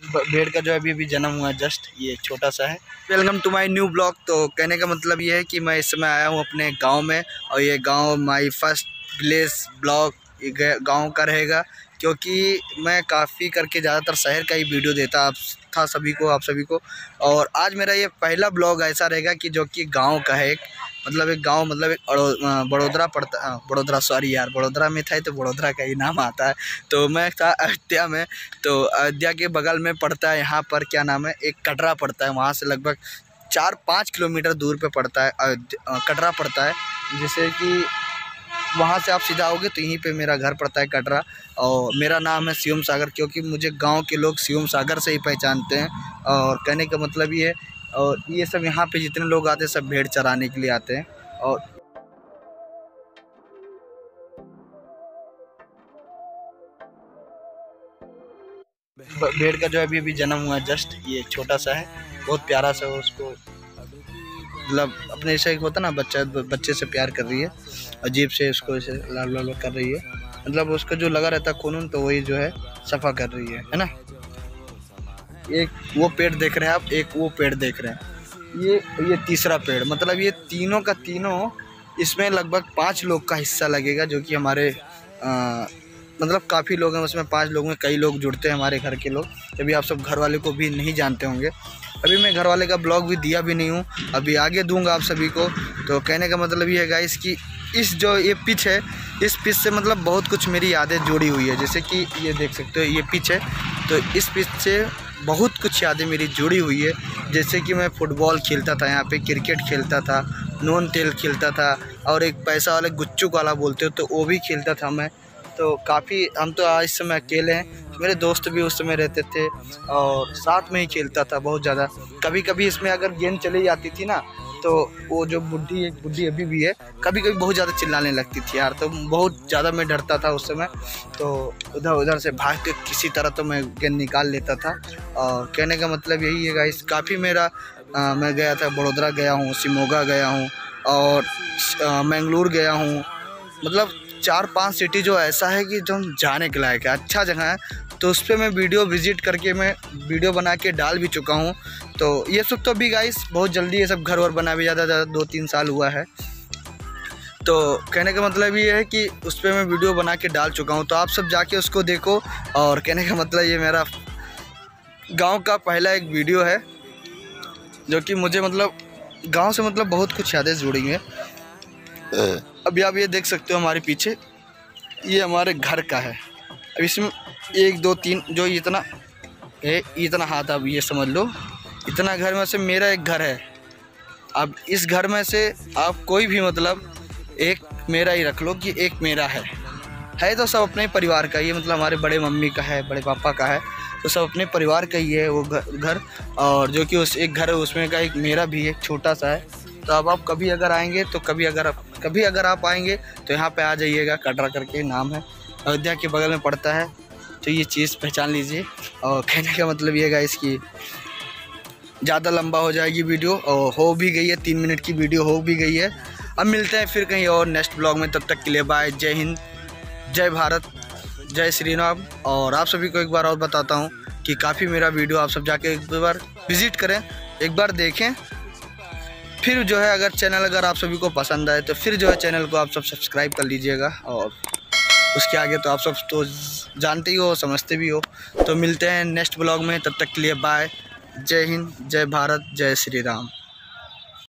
भेड़ का जो है अभी जन्म हुआ, जस्ट ये छोटा सा है। Welcome to my new blog. तो कहने का मतलब ये है कि मैं इस समय आया हूँ अपने गांव में, और ये गांव माय फर्स्ट विलेज ब्लॉग गांव का रहेगा, क्योंकि मैं काफ़ी करके ज़्यादातर शहर का ही वीडियो देता आप सभी को। और आज मेरा ये पहला ब्लॉग ऐसा रहेगा कि जो कि गाँव का है। एक गांव एक बड़ोदरा पड़ता, बड़ोदरा में था तो बड़ोदरा का ही नाम आता है। तो मैं था अयोध्या में, तो अयोध्या के बगल में पड़ता है यहाँ पर क्या नाम है, एक कटरा पड़ता है। वहाँ से लगभग 4-5 किलोमीटर दूर पे पड़ता है कटरा पड़ता है। जैसे कि वहाँ से आप सीधा आओगे तो यहीं पे मेरा घर पड़ता है कटरा, और मेरा नाम है शिवम सागर, क्योंकि मुझे गांव के लोग शिवम सागर से ही पहचानते हैं। और कहने का मतलब ये है, और ये सब यहाँ पे जितने लोग आते हैं सब भेड़ चराने के लिए आते हैं। और भेड़ का जो है अभी जन्म हुआ, जस्ट ये छोटा सा है, बहुत प्यारा सा। उसको मतलब अपने ऐसे होता ना, बच्चे से प्यार कर रही है, अजीब से उसको ऐसे लाल लाल कर रही है। मतलब उसका जो लगा रहता है खून, तो वही जो है सफ़ा कर रही है ना। एक वो पेड़ देख रहे हैं आप, एक वो पेड़ देख रहे हैं, ये तीसरा पेड़। मतलब ये तीनों का तीनों, इसमें लगभग 5 लोग का हिस्सा लगेगा, जो कि हमारे मतलब काफ़ी लोग हैं उसमें। 5 लोग में कई लोग जुड़ते हैं हमारे घर के लोग, तभी आप सब घर वाले को भी नहीं जानते होंगे। अभी मैं घर वाले का ब्लॉग भी दिया भी नहीं हूँ, अभी आगे दूंगा आप सभी को। तो कहने का मतलब ये है गाइस कि इस जो ये पिच है, इस पिच से मतलब बहुत कुछ मेरी यादें जुड़ी हुई है। जैसे कि ये देख सकते हो, ये पिच है, तो इस पिच से बहुत कुछ यादें मेरी जुड़ी हुई है। जैसे कि मैं फुटबॉल खेलता था यहाँ पे, क्रिकेट खेलता था, नॉन तेल खेलता था, और एक पैसा वाले गुच्चू वाला बोलते हो तो वो भी खेलता था मैं। तो काफ़ी, हम तो आज समय अकेले हैं, मेरे दोस्त भी उस समय रहते थे और साथ में ही खेलता था बहुत ज़्यादा। कभी कभी इसमें अगर गेंद चली जाती थी ना, तो वो जो एक बुढ़ी अभी भी है, कभी कभी बहुत ज़्यादा चिल्लाने लगती थी यार, तो बहुत ज़्यादा मैं डरता था उस समय। तो उधर से भाग के किसी तरह तो मैं गेंद निकाल लेता था। और कहने का मतलब यही है गाइस, काफ़ी मेरा मैं गया था, बड़ोदरा गया हूँ, शिमोगा गया हूँ, और मैंगलोर गया हूँ। मतलब 4-5 सिटी जो ऐसा है कि जो हम जाने के लायक है, अच्छा जगह है। तो उस पर मैं वीडियो विज़िट करके मैं वीडियो बना के डाल भी चुका हूँ। तो ये सब तो भी गाइस बहुत जल्दी ये सब घर और बना भी ज़्यादा 2-3 साल हुआ है। तो कहने का मतलब ये है कि उस पर मैं वीडियो बना के डाल चुका हूँ, तो आप सब जाके उसको देखो। और कहने का मतलब ये मेरा गाँव का पहला एक वीडियो है, जो कि मुझे मतलब गाँव से मतलब बहुत कुछ यादें जुड़ी हैं। अभी आप ये देख सकते हो हमारे पीछे, ये हमारे घर का है। अब इसमें 1 2 3 जो इतना हाथ, अब ये समझ लो इतना घर में से मेरा एक घर है। अब इस घर में से आप कोई भी मतलब एक मेरा ही रख लो कि एक मेरा है तो सब अपने परिवार का ही है। मतलब हमारे बड़े मम्मी का है, बड़े पापा का है, तो सब अपने परिवार का ही है वो घर। और जो कि उस एक घर है उसमें का एक मेरा भी एक छोटा सा है। तो अब आप कभी अगर आएंगे तो कभी अगर आप आएंगे तो यहाँ पे आ जाइएगा, कटरा करके नाम है, अयोध्या के बगल में पड़ता है। तो ये चीज़ पहचान लीजिए। और कहने का मतलब ये है इसकी ज़्यादा लंबा हो जाएगी वीडियो, और हो भी गई है, 3 मिनट की वीडियो हो भी गई है। अब मिलते हैं फिर कहीं और नेक्स्ट ब्लॉग में, तब तक के लिए बाय। जय हिंद, जय भारत, जय श्री राम। और आप सभी को एक बार और बताता हूँ कि काफ़ी मेरा वीडियो आप सब जाके एक बार विज़िट करें, एक बार देखें। फिर जो है अगर आप सभी को पसंद आए तो फिर जो है चैनल को आप सब सब्सक्राइब कर लीजिएगा। और उसके आगे तो आप सब तो जानते ही हो, समझते भी हो। तो मिलते हैं नेक्स्ट ब्लॉग में, तब तक के लिए बाय। जय हिंद, जय भारत, जय श्री राम।